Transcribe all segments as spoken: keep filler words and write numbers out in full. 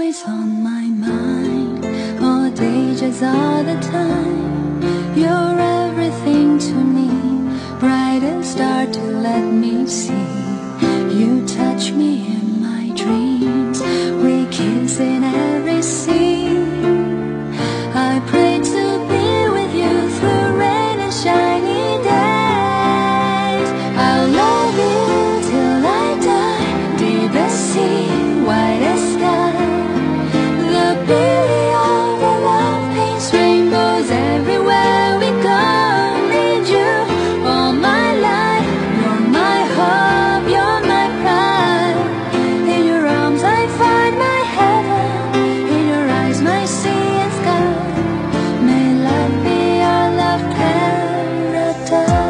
always on my mind, all day, just all the time. You're everything to me, brightest star to let me see. You touch me in my dreams, we kiss in every scene. I pray to be with you through rain and shiny days. I'll love you till I die, deepest sea, whitest sky. The beauty of our love paints rainbows everywhere we go. Need you all my life, you're my hope, you're my pride. In your arms I find my heaven, in your eyes my sea and sky. May life be our love paradise.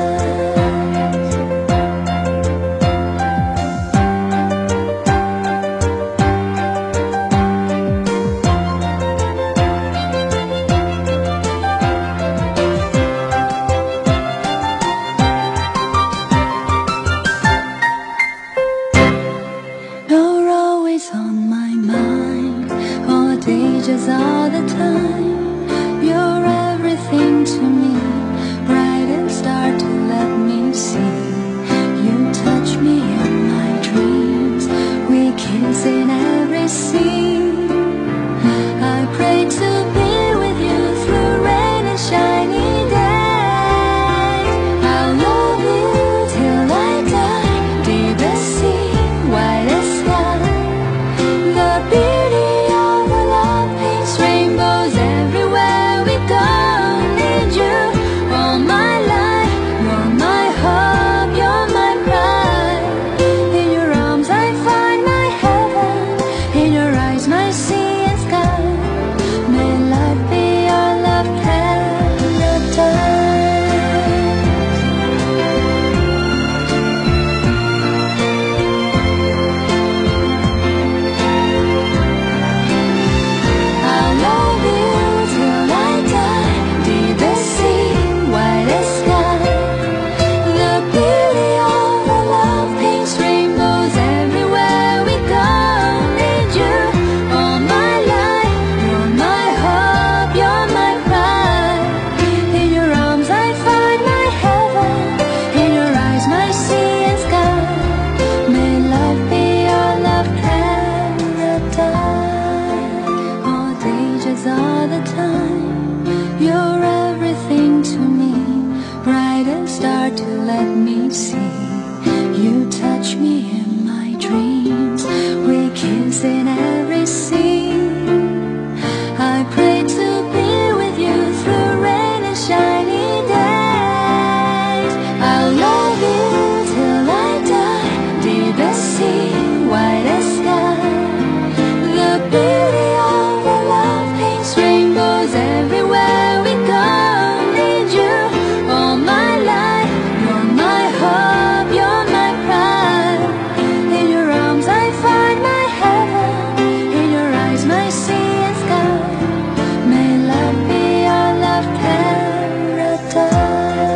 You're always on my mind, all day, just all the time. You're everything to me, brightest star to let me see. You touch me in my dreams, we kiss in every scene. I pray to be with you through rain and shiny days. I'll love you till I die, deepest sea, whitest sky. The beauty of our love paints rainbows everywhere we go. Need you all my life, you're my hope, you're my pride. In your arms I find my heaven, in your eyes my sea and sky. May life be our love paradise. I'll love you till I die, deepest sea, whitest sky. The beauty of our love paints rainbows everywhere we go. Need you all my life, you're my hope, you're my pride. In your arms I find my heaven, in your eyes my sea and sky. May life be our love paradise. All day, just all the time. You're everything to me, brightest star to let me see. You touch me in my dreams, we kiss in every scene. I pray to be with you through rain and shiny days. I'll love you till I die, deepest sea, whitest sky. The beauty of our love paints rainbows everywhere we go. Need you all my life, you're my hope, you're my pride. In your arms I find my heaven, in your eyes my sea and sky. May life be our love paradise.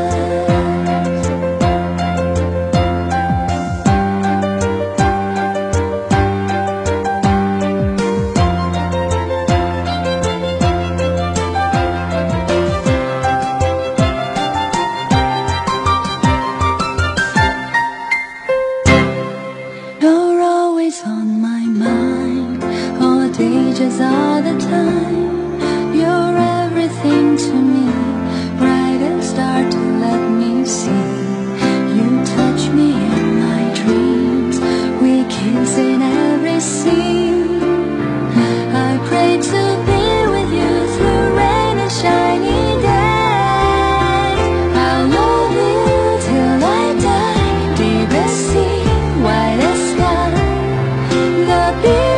You're always on my mind, all day, just all the time. You're everything to me, brightest star to let me see. You touch me in my dreams, we kiss in every scene. I pray to be with you through rain and shiny days. I'll love you till I die, deepest sea, whitest sky. The beauty